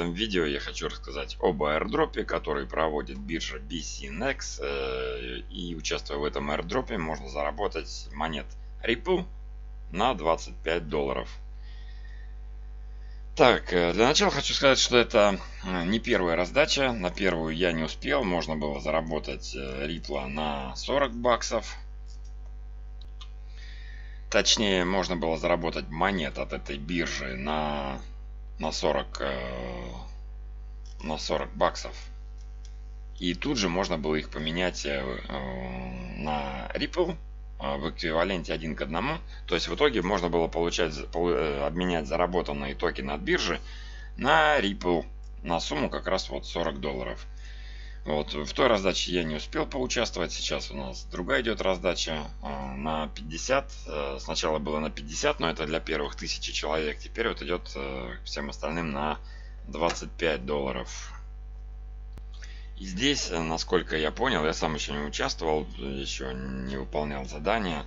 этом видео я хочу рассказать об аирдропе, который проводит биржа BCNX. И участвуя в этом аирдропе, можно заработать монет Ripple на $25. Так, для начала хочу сказать, что это не первая раздача. На первую я не успел. Можно было заработать Ripple на 40 баксов. Точнее, можно было заработать монет от этой биржи на 40 баксов. И тут же можно было их поменять на Ripple в эквиваленте 1 к 1. То есть в итоге можно было обменять заработанные токены от биржи на Ripple на сумму как раз вот $40. Вот, в той раздаче я не успел поучаствовать. Сейчас у нас другая идет раздача на 50. Сначала было на 50, но это для первых 1000 человек. Теперь вот идет всем остальным на $25. И здесь, насколько я понял, я сам еще не участвовал, еще не выполнял задания.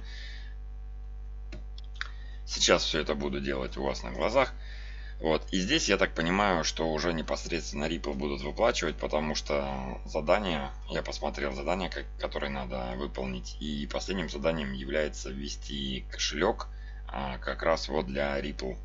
Сейчас все это буду делать у вас на глазах. Вот. И здесь я так понимаю, что уже непосредственно Ripple будут выплачивать, потому что задание, я посмотрел задание, которое надо выполнить, и последним заданием является ввести кошелек как раз вот для Ripple.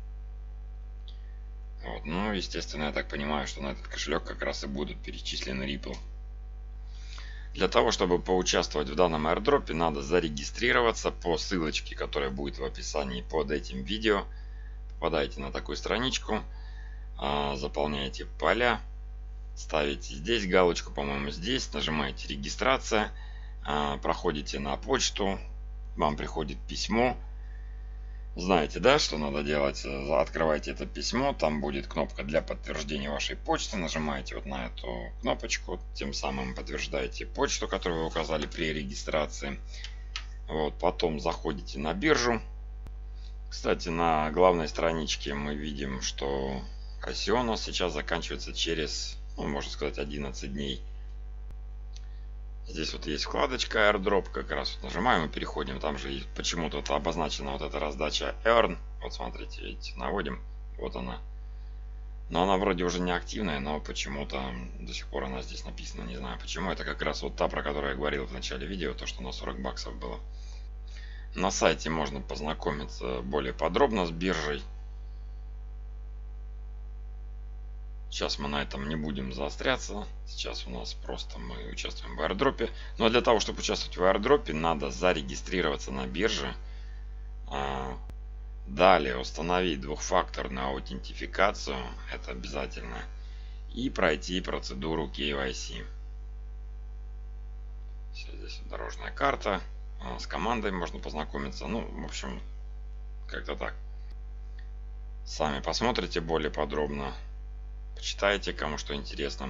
Вот. Ну, естественно, я так понимаю, что на этот кошелек как раз и будут перечислены Ripple. Для того, чтобы поучаствовать в данном аирдропе, надо зарегистрироваться по ссылочке, которая будет в описании под этим видео. Попадаете на такую страничку, заполняете поля, ставите здесь галочку, по-моему, здесь, нажимаете регистрация, проходите на почту, вам приходит письмо. Знаете, да, что надо делать? Открываете это письмо, там будет кнопка для подтверждения вашей почты, нажимаете вот на эту кнопочку, тем самым подтверждаете почту, которую вы указали при регистрации. Вот, потом заходите на биржу. Кстати, на главной страничке мы видим, что ICO у нас сейчас заканчивается через, ну, можно сказать, 11 дней. Здесь вот есть вкладочка airdrop, как раз вот нажимаем и переходим. Там же почему-то обозначена вот эта раздача earn. Вот смотрите, видите, наводим, вот она. Но она вроде уже не активная, но почему-то до сих пор она здесь написана, не знаю почему. Это как раз вот та, про которую я говорил в начале видео, то, что на 40 баксов было. На сайте можно познакомиться более подробно с биржей. Сейчас мы на этом не будем заостряться. Сейчас у нас просто мы участвуем в аирдропе. Но для того, чтобы участвовать в аирдропе, надо зарегистрироваться на бирже. Далее установить двухфакторную аутентификацию. Это обязательно. И пройти процедуру KYC. Здесь дорожная карта. С командой можно познакомиться. Ну, в общем, как-то так. Сами посмотрите более подробно. Почитайте, кому что интересно.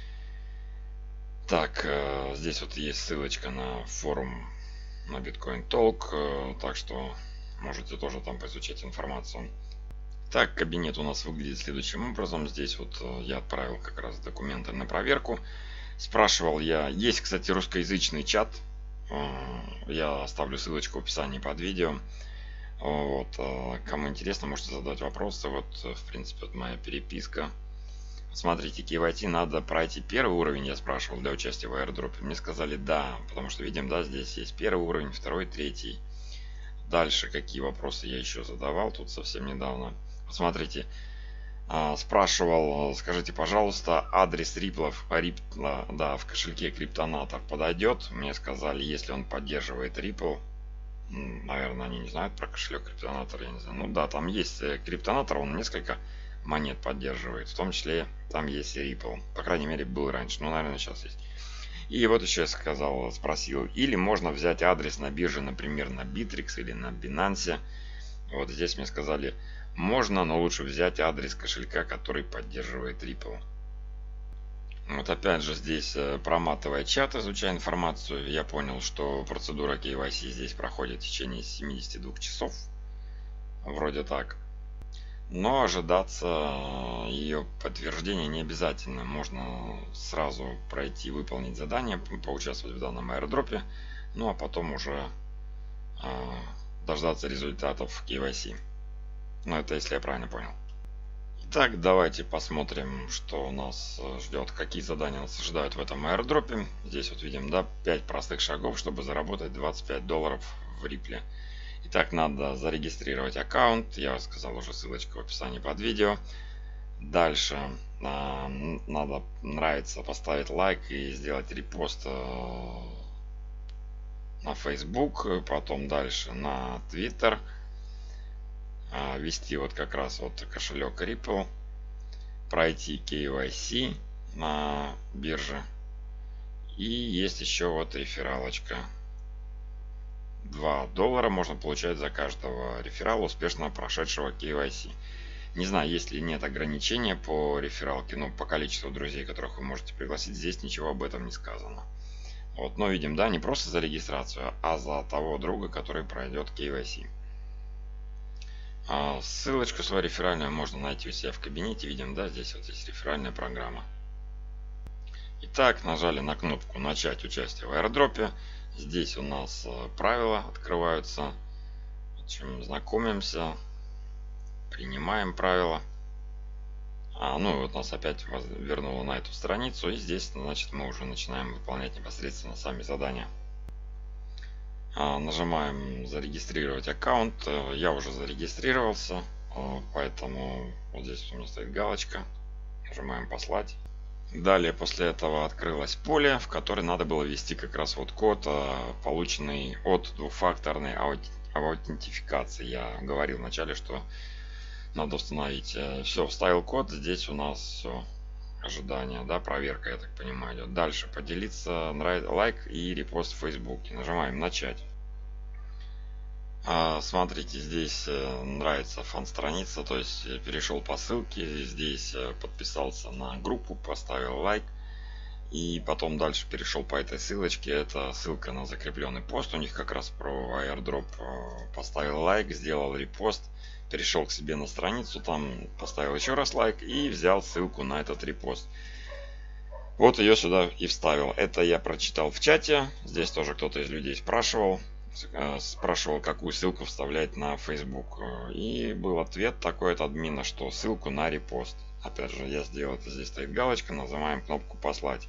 Так, здесь вот есть ссылочка на форум на Bitcoin Talk. Так что можете тоже там поизучать информацию. Так, кабинет у нас выглядит следующим образом. Здесь вот я отправил как раз документы на проверку. Спрашивал я. Есть, кстати, русскоязычный чат. Я оставлю ссылочку в описании под видео. Вот, кому интересно, можете задать вопросы. Вот, в принципе, вот моя переписка. Смотрите, KYC надо пройти первый уровень, я спрашивал, для участия в аирдропе. Мне сказали да, потому что видим, да, здесь есть первый уровень, второй, третий. Дальше какие вопросы я еще задавал тут совсем недавно. Посмотрите, спрашивал, скажите, пожалуйста, адрес Ripple да, в кошельке Криптонатор подойдет? Мне сказали, если он поддерживает Ripple. Наверное, они не знают про кошелек Криптонатор, я не знаю. Ну да, там есть Криптонатор, он несколько монет поддерживает, в том числе там есть и Ripple. По крайней мере, был раньше, но, наверное, сейчас есть. И вот еще я спросил, или можно взять адрес на бирже, например, на Bittrex или на Binance. Вот здесь мне сказали, можно, но лучше взять адрес кошелька, который поддерживает Ripple. Вот опять же здесь, проматывая чат, изучая информацию, я понял, что процедура KYC здесь проходит в течение 72 часов. Вроде так. Но ожидаться ее подтверждения не обязательно. Можно сразу пройти, выполнить задание, поучаствовать в данном аирдропе. Ну а потом уже дождаться результатов KYC. Но это если я правильно понял. Так, давайте посмотрим, что у нас ждет, какие задания нас ожидают в этом аирдропе. Здесь вот видим, да, 5 простых шагов, чтобы заработать $25 в Ripple. Итак, надо зарегистрировать аккаунт. Я сказал уже, ссылочка в описании под видео. Дальше надо нравится поставить лайк и сделать репост на Facebook. Потом дальше на Twitter. Ввести вот как раз вот кошелек Ripple. Пройти KYC на бирже. И есть еще вот рефералочка. $2 можно получать за каждого реферала, успешно прошедшего KYC. Не знаю, есть ли нет ограничения по рефералке, но по количеству друзей, которых вы можете пригласить, здесь ничего об этом не сказано. Вот, но видим, да, не просто за регистрацию, а за того друга, который пройдет KYC. Ссылочку свою реферальную можно найти у себя в кабинете. Видим, да, здесь вот есть реферальная программа. Итак, нажали на кнопку «Начать участие в аирдропе». Здесь у нас правила открываются. Знакомимся. Принимаем правила. Ну вот нас опять вернуло на эту страницу. И здесь, значит, мы уже начинаем выполнять непосредственно сами задания. Нажимаем зарегистрировать аккаунт. Я уже зарегистрировался, поэтому вот здесь у меня стоит галочка. Нажимаем послать. Далее после этого открылось поле, в которое надо было ввести как раз вот код, полученный от двухфакторной аутентификации. Я говорил вначале, что надо установить. Все, вставил код. Здесь у нас все. Ожидание, да, проверка, я так понимаю, идет. Дальше поделиться, лайк и репост в Фейсбуке. Нажимаем начать. Смотрите, здесь нравится фан-страница, то есть перешел по ссылке, здесь подписался на группу, поставил лайк. И потом дальше перешел по этой ссылочке. Это ссылка на закрепленный пост у них как раз про airdrop. Поставил лайк, сделал репост. Перешел к себе на страницу, там поставил еще раз лайк и взял ссылку на этот репост. Вот ее сюда и вставил. Это я прочитал в чате. Здесь тоже кто-то из людей спрашивал, какую ссылку вставлять на Facebook. И был ответ такой от админа, что ссылку на репост. Опять же, я сделал это. Здесь стоит галочка, нажимаем кнопку послать.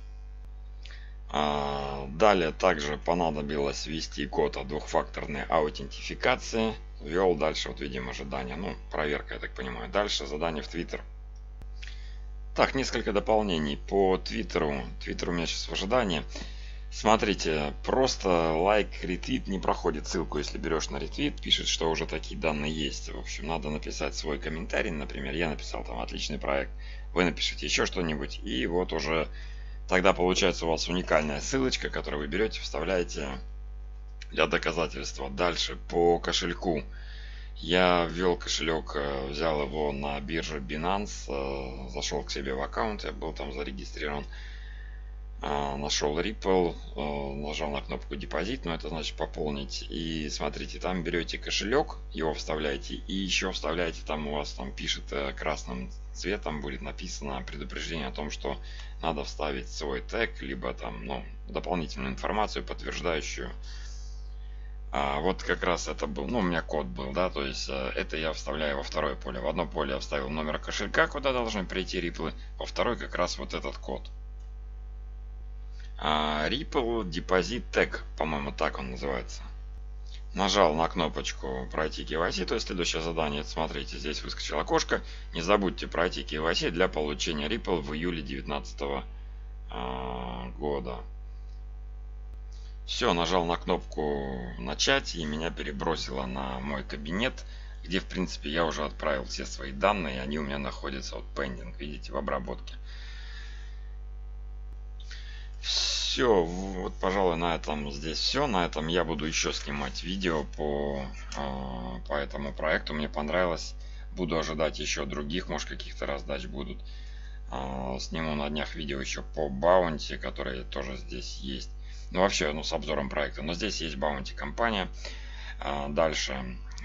Далее также понадобилось ввести код от двухфакторной аутентификации. Ввел, дальше вот видим ожидание, проверка, я так понимаю. Дальше задание в Twitter. Так, несколько дополнений по Твиттеру. Твиттер у меня сейчас в ожидании. Смотрите, просто лайк, ретвит не проходит ссылку. Если берешь на ретвит, пишет, что уже такие данные есть. В общем, надо написать свой комментарий. Например, я написал там отличный проект. Вы напишите еще что-нибудь. И вот уже тогда получается у вас уникальная ссылочка, которую вы берете, вставляете для доказательства. Дальше по кошельку. Я ввел кошелек, взял его на бирже Binance, зашел к себе в аккаунт, я был там зарегистрирован. Нашел Ripple, нажал на кнопку депозит, но это значит пополнить. И смотрите, там берете кошелек, его вставляете, и еще вставляете, там у вас там пишет красным цветом, будет написано предупреждение о том, что надо вставить свой тег, либо там дополнительную информацию, подтверждающую. Вот как раз это был, у меня код был, да, то есть это я вставляю во второе поле. В одно поле я вставил номер кошелька, куда должны прийти Ripple, во второй как раз вот этот код. Ripple Deposit Tag, по-моему, так он называется. Нажал на кнопочку пройти KYC, то есть следующее задание. Смотрите, здесь выскочило окошко. Не забудьте пройти KYC для получения Ripple в июле 2019 года. Все, нажал на кнопку начать, и меня перебросило на мой кабинет, где в принципе я уже отправил все свои данные, и они у меня находятся вот pending, видите, в обработке. Все, вот, пожалуй, на этом здесь все. На этом я буду еще снимать видео по этому проекту. Мне понравилось. Буду ожидать еще других, может, каких-то раздач будут. Сниму на днях видео еще по Bounty, которые тоже здесь есть. Вообще, с обзором проекта. Но здесь есть Bounty компания. Дальше.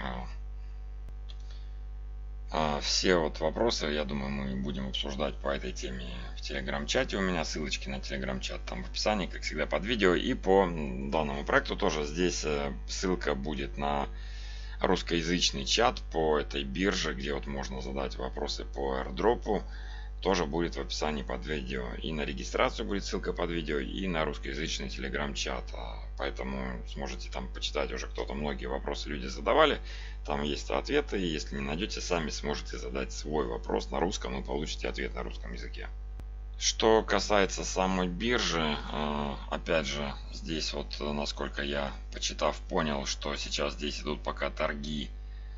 Все вот вопросы, я думаю, мы будем обсуждать по этой теме в телеграм-чате. У меня ссылочки на телеграм-чат там в описании, как всегда, под видео. И по данному проекту тоже здесь ссылка будет на русскоязычный чат по этой бирже, где вот можно задать вопросы по airdropу, тоже будет в описании под видео. И на регистрацию будет ссылка под видео, и на русскоязычный телеграм-чат. Поэтому сможете там почитать уже кто-то. Многие вопросы люди задавали. Там есть ответы. И если не найдете, сами сможете задать свой вопрос на русском и получите ответ на русском языке. Что касается самой биржи, опять же, здесь вот, насколько я, почитав, понял, что сейчас здесь идут пока торги.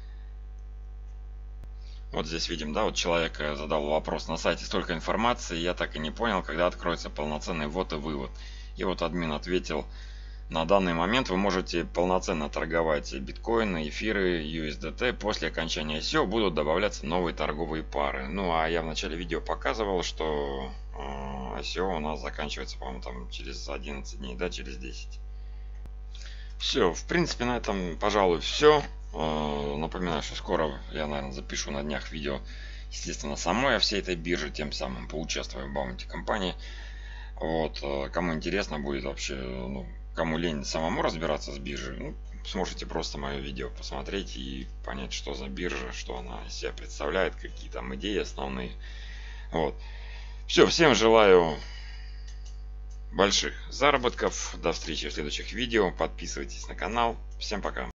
Вот здесь видим, да, вот человек задал вопрос: на сайте столько информации, я так и не понял, когда откроется полноценный ввод и вывод. И вот админ ответил: на данный момент вы можете полноценно торговать биткоины, эфиры, USDT. После окончания ICO будут добавляться новые торговые пары. Ну а я в начале видео показывал, что ICO у нас заканчивается, по-моему, там через 11 дней, да, через 10. Все, в принципе, на этом, пожалуй, все. Напоминаю, что скоро я, наверное, запишу на днях видео, естественно, самой о всей этой бирже, тем самым поучаствую в баунти компании. Вот, кому интересно будет вообще, ну, кому лень самому разбираться с биржей, ну, сможете просто мое видео посмотреть и понять, что за биржа, что она из себя представляет, какие там идеи основные. Вот. Все, всем желаю больших заработков. До встречи в следующих видео. Подписывайтесь на канал. Всем пока.